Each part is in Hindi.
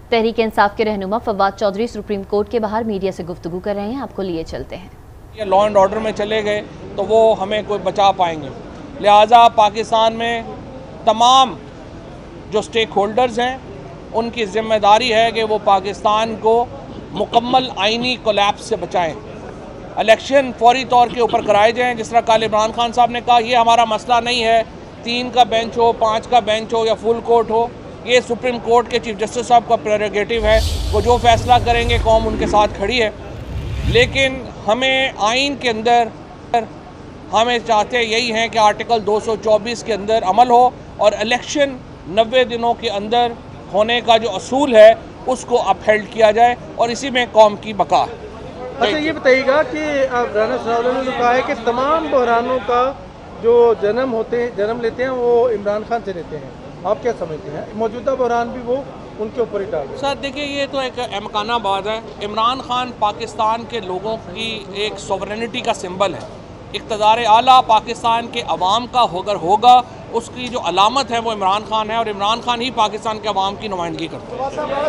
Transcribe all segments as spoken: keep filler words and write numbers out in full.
तहरीक इंसाफ के रहनुमा फवाद चौधरी सुप्रीम कोर्ट के बाहर मीडिया से गुफ्तगू कर रहे हैं, आपको लिए चलते हैं। ये लॉ एंड ऑर्डर में चले गए तो वो हमें कोई बचा पाएंगे, लिहाजा पाकिस्तान में तमाम जो स्टेक होल्डर्स हैं उनकी जिम्मेदारी है कि वो पाकिस्तान को मुकम्मल आइनी कोलैप्स से बचाएं। इलेक्शन फौरी तौर के ऊपर कराए जाएं, जिस तरह कल इमरान खान साहब ने कहा, ये हमारा मसला नहीं है तीन का बेंच हो, पाँच का बेंच हो या फुल कोर्ट हो, ये सुप्रीम कोर्ट के चीफ जस्टिस साहब का प्रेरोगेटिव है, वो जो फैसला करेंगे कौम उनके साथ खड़ी है। लेकिन हमें आइन के अंदर हमें चाहते यही हैं कि आर्टिकल दो सौ चौबीस के अंदर अमल हो और इलेक्शन नब्बे दिनों के अंदर होने का जो असूल है उसको अपहेल्ड किया जाए और इसी में कौम की बका। अच्छा ये बताइएगा कि राना सनाउल्लाह ने कहा है कि तमाम बहरानों का जो जन्म होते हैं जन्म लेते हैं वो इमरान खान से लेते हैं, आप क्या समझते हैं? मौजूदा बहरान भी वो उनके ऊपर ही डाल। सर देखिए, ये तो एक अहमकाना बात है। इमरान खान पाकिस्तान के लोगों की एक सॉवरेनिटी का सिंबल है, इक़्तिदार आला पाकिस्तान के अवाम का अगर होगा उसकी जो अलामत है वो इमरान खान है और इमरान खान ही पाकिस्तान के अवाम की नुमाइंदगी करते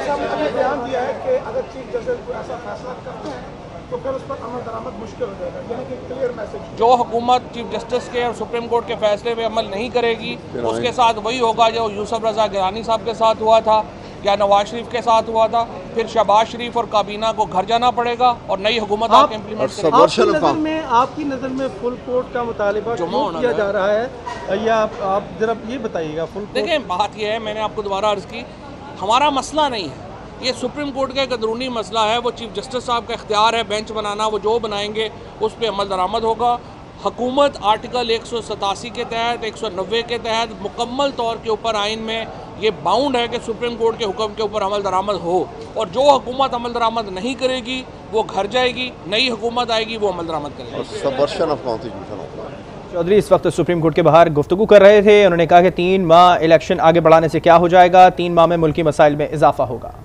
हैं। तो फिर उस पर अमल दरामद मुश्किल हो जाएगा, यानी कि क्लियर मैसेज। जो हुकूमत चीफ जस्टिस के और सुप्रीम कोर्ट के फैसले पे अमल नहीं करेगी उसके साथ वही होगा जो यूसुफ रजा गिलानी साहब के साथ हुआ था या नवाज शरीफ के साथ हुआ था। फिर शहबाज शरीफ और काबीना को घर जाना पड़ेगा और नई हुकूमत आप इम्प्लीमेंट करेंगे। आपकी नज़र में आपकी नज़र में फुल कोर्ट का मुतालिबा क्यों किया जा रहा है, या आप जरा ये बताइएगा। फुल देखिए, बात यह है, मैंने आपको दोबारा अर्ज़ की, हमारा मसला नहीं है ये, सुप्रीम कोर्ट का एक अंदरूनी मसला है। वो चीफ जस्टिस साहब का इख्तियार है बेंच बनाना, वो जो बनाएंगे उस पर अमल दरामद होगा। हुकूमत आर्टिकल एक सौ सतासी के तहत एक सौ नब्बे के तहत मुकम्मल तौर के ऊपर आइन में ये बाउंड है कि सुप्रीम कोर्ट के हुक्म के ऊपर अमल दरामद हो, और जो हुकूमत अमल दरामद नहीं करेगी वो घर जाएगी, नई हुकूमत आएगी वो अमल दरामद करेगी। चौधरी इस वक्त सुप्रीम कोर्ट के बाहर गुफ्तगू कर रहे थे, उन्होंने कहा कि तीन माह इलेक्शन आगे बढ़ाने से क्या हो जाएगा, तीन माह में मुल्की मसाइल में इजाफा होगा।